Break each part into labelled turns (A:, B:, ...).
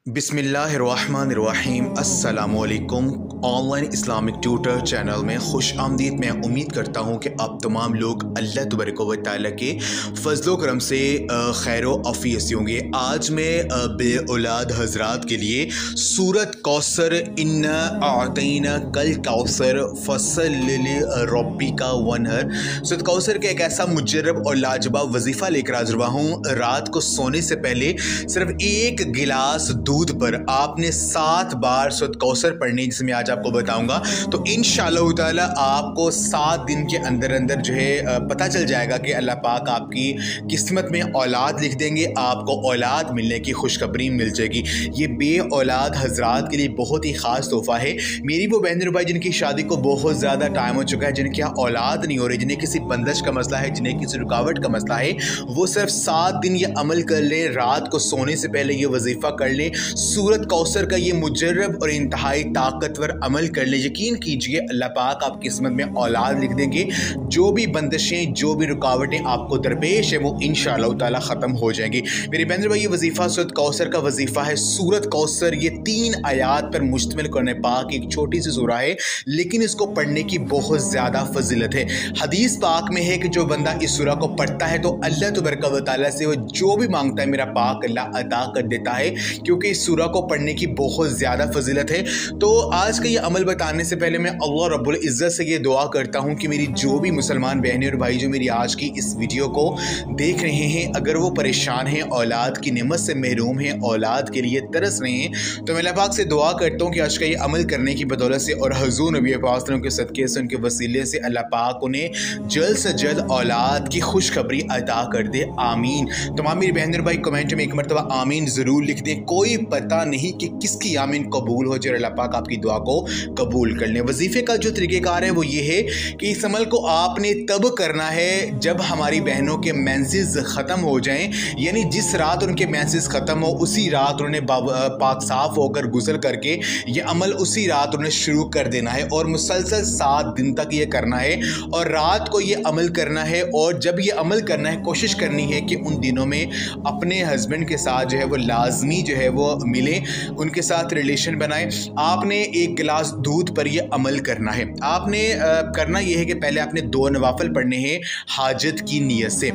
A: बिस्मिल्लाहिर्रहमानिर्रहीम अस्सलामुअलैकुम। Online Islamic tutor channel में खुश आमदीद। मैं उम्मीद करता हूँ कि आप तमाम लोग अल्लाह तबारक व तआला के फ़ज़्ल व करम से खैर व आफ़ियत से होंगे। आज मैं बे औलाद हज़रात के लिए सूरत कौसर इन्ना आतैना कल कौसर फ़सल लिरब्बिका वनहर सूरत कौसर का एक ऐसा मुजर्रब और लाजवाब वजीफ़ा लेकर हाज़िर हुआ हूँ। रात को सोने से पहले सिर्फ एक गिलास दूध पर आपने 7 बार सूरत कौसर पढ़नी, जिसे मैं आज आपको बताऊंगा। तो इंशाअल्लाह ताला आपको 7 दिन के अंदर अंदर जो है पता चल जाएगा कि अल्लाह पाक आपकी किस्मत में औलाद लिख देंगे, आपको औलाद मिलने की खुशखबरी मिल जाएगी। ये बे औलाद हजरात के लिए बहुत ही ख़ास तोहफ़ा है। मेरी वो बहन और भाई जिनकी शादी को बहुत ज़्यादा टाइम हो चुका है, जिनके यहाँ औलाद नहीं हो रही, जिन्हें किसी बंदिश का मसला है, जिन्हें किसी रुकावट का मसला है, वो सिर्फ 7 दिन ये अमल कर लें। रात को सोने से पहले ये वजीफ़ा कर लें, सूरत कौसर का ये मुजर्रब और इंतहाई ताकतवर अमल कर ले। यकीन कीजिए अल्लाह पाक आपकी किस्मत में औलाद लिख देंगे। जो भी बंदिशें, जो भी रुकावटें आपको दरपेश है, वो इंशाअल्लाह ताला ख़त्म हो जाएंगी। मेरे बहन भाई, ये वजीफ़ा सूरत कौसर का वजीफ़ा है। सूरत कौसर ये 3 आयात पर मुश्तमिल कुरान पाक एक छोटी सी सूरा है, लेकिन इसको पढ़ने की बहुत ज़्यादा फजीलत है। हदीस पाक में है कि जो बंदा इस सूरा को पढ़ता है तो अल्लाह तबारक व तआला से वो जो भी मांगता है मेरा पाक अल्लाह अदा कर देता है, क्योंकि इस सूरा को पढ़ने की बहुत ज़्यादा फजीलत है। तो आज का ये अमल बताने से पहले मैं अल्लाह रब्बुल इज़्ज़त से ये दुआ करता हूँ कि मेरी जो भी मुसलमान बहनें और भाई जो मेरी आज की इस वीडियो को देख रहे हैं, अगर वो परेशान हैं, औलाद की नेमत से महरूम हैं, औलाद के लिए तरस रहे हैं, तो मैं अल्लाह पाक से दुआ करता हूँ कि आज का ये अमल करने की बदौलत से और हुज़ूर नबी पाक के सदक़े से, उनके वसीले से अल्लाह पाक उन्हें जल्द से जल्द औलाद की खुशखबरी अता कर दे। आमीन। तमाम मेरी बहन और भाई कमेंट में एक मरतबा आमीन ज़रूर लिख दें। कोई पता नहीं कि किसकी आमीन कबूल हो जाए, अल्लाह पाक आपकी दुआ को कबूल कर लें। वजीफ़े का जो तरीक़ेकार है वो ये है कि इस अमल को आपने तब करना है जब हमारी बहनों के मेंसेस ख़त्म हो जाएं, यानी जिस रात उनके मेंसेस ख़त्म हो उसी रात उन्हें पाक साफ होकर गुस्ल करके ये अमल उसी रात उन्हें शुरू कर देना है और मुसलसल 7 दिन तक ये करना है और रात को ये अमल करना है। और जब ये अमल करना है कोशिश करनी है कि उन दिनों में अपने हस्बैंड के साथ जो है वो लाजमी जो है वो मिले, उनके साथ रिलेशन बनाए। आपने एक गिलास दूध पर यह अमल करना है। आपने करना यह है कि पहले आपने 2 नवाफिल पढ़ने हैं हाजत की नीयत से।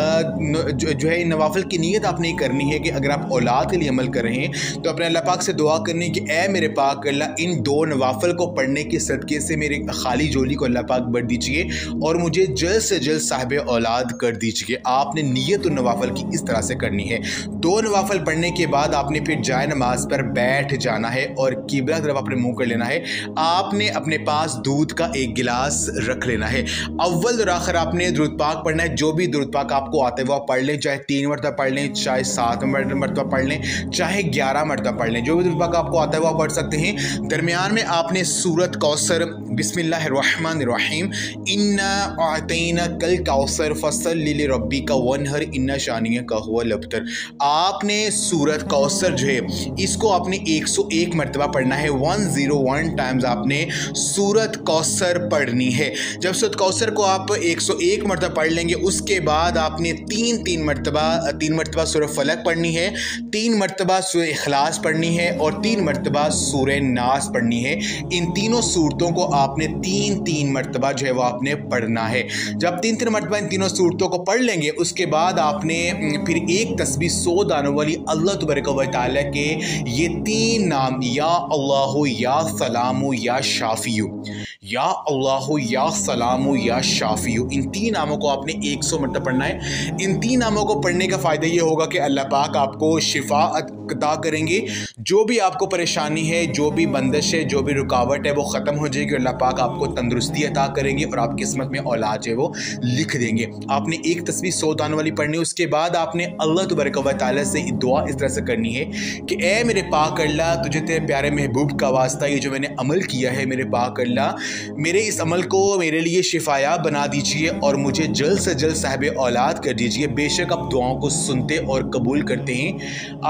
A: जो है नवाफिल की नीयत आपने करनी है कि अगर आप औलाद के लिए अमल कर रहे हैं तो अपने अल्लाह पाक से दुआ करनी है कि ए मेरे पाक अल्लाह, इन 2 नवाफिल को पढ़ने के सदक़े से मेरे खाली झोली को अल्लाह पाक भर दीजिए और मुझे जल्द से जल्द साहिब औलाद कर दीजिए। आपने नीयत नवाफिल की इस तरह से करनी है। 2 नवाफिल पढ़ने के बाद आपने फिर जाए नमाज पर बैठ जाना है और किबला तरफ अपने मुंह कर लेना है। आपने अपने पास दूध का 1 गिलास रख लेना है। अव्वल और आखिर आपने दुरूद पाक पढ़ना है। जो भी दुरूद पाक आपको आते हुआ पढ़ लें, चाहे 3 मरतबा पढ़ लें, चाहे 7 मरतबा पढ़ लें, चाहे 11 मरतबा पढ़ लें, जो भी दुरूद पाक आपको आता है वो पढ़ सकते हैं। दरमियान में आपने सूरत कौसर बिस्मिल्लाहिर्रहमानिर्रहीम इन्ना आतैना कल कौसर फ़सल लिरब्बिका वनहर इन्ना शानिअका हुवल अब्तर। आपने सूरत कौसर जो है इसको आपने 101 मरतबा पढ़ना है। 101 टाइम्स आपने सूरत कौसर पढ़नी है। जब सूरत कौसर को आप 101 मरतबा पढ़ लेंगे उसके बाद आपने 3 मरतबा सूरह फलक पढ़नी है, 3 मरतबा सूरह इखलास पढ़नी है और 3 मरतबा सूरह नास पढ़नी है। इन तीनों सूरतों को आपने 3 मरतबा जो है वो आपने पढ़ना है। जब 3 मरतबा इन तीनों सूरतों को पढ़ लेंगे उसके बाद आपने फिर एक तस्बीह 100 दानों वाली अल्लाह तबारक व तआला के ये 3 नाम, या अल्लाहु या सलामु या शाफियु, या अल्लाहु या सलामु या शाफियु, इन 3 नामों को आपने 100 मरतबा पढ़ना है। इन 3 नामों को पढ़ने का फ़ायदा ये होगा कि अल्लाह पाक आपको शिफा अता करेंगे। जो भी आपको परेशानी है, जो भी बंदिश है, जो भी रुकावट है वो ख़त्म हो जाएगी। अल्लाह पाक आपको तंदुरुस्ती अता करेंगे और आपकी किस्मत में औलाद जो है वो लिख देंगे। आपने एक तस्बीह 100 दानों वाली पढ़नी है। उसके बाद आपने अल्लाह तबारक व तआला से दुआ इस तरह से करनी है कि ए मेरे पाक अल्लाह, तुझे तेरे प्यारे महबूब का वास्ता, ये जो मैंने अमल किया है मेरे पाक अल्लाह, मेरे इस अमल को मेरे लिए शिफायाब बना दीजिए और मुझे जल्द से जल्द साहिब औलाद कर दीजिए। बेशक आप दुआओं को सुनते और कबूल करते हैं। आपने अल्लाह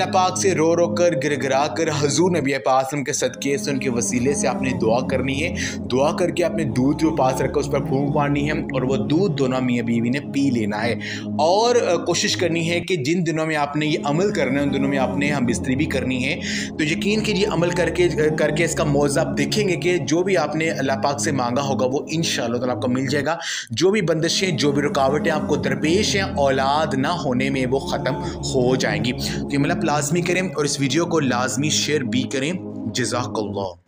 A: अल्लाह पाक से रो रो कर गिरगिरा कर हुज़ूर नबी पाक के सदक़े से उनके वसीले से आपने दुआ करनी है। दुआ करके आपने दूध जो पास रखा उस पर फूंक मारनी है और वो दूध दोनों मियाँ बीवी ने पी लेना है। और कोशिश करनी है कि जिन दिनों में आपने ये अमल करना है उन दिनों में आपने हम बिस्तरी भी करनी है। तो यकीन कीजिए अमल करके इसका मौज़ा आप देखेंगे कि जो भी आपने अल्लाह पाक से मांगा होगा वो इंशाअल्लाह ताला आपको मिल जाएगा। जो भी बंदिशें जो भी रुकावटें आपको दरपेश हैं औलाद ना होने में वो ख़त्म हो जाएंगी। तो ये मतलब लाजमी करें और इस वीडियो को लाजमी शेयर भी करें। जज़ाकल्लाह।